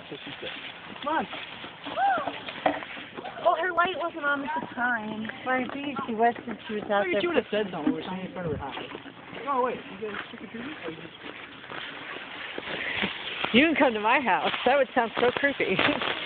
So she said. Come on. Well, her light wasn't on at the time. Well, I figured she was since she was out Maybe there. she would have said something. We're standing in front of her house. Oh, wait. You guys trick-or-treating? Or you just... You can come to my house. That would sound so creepy.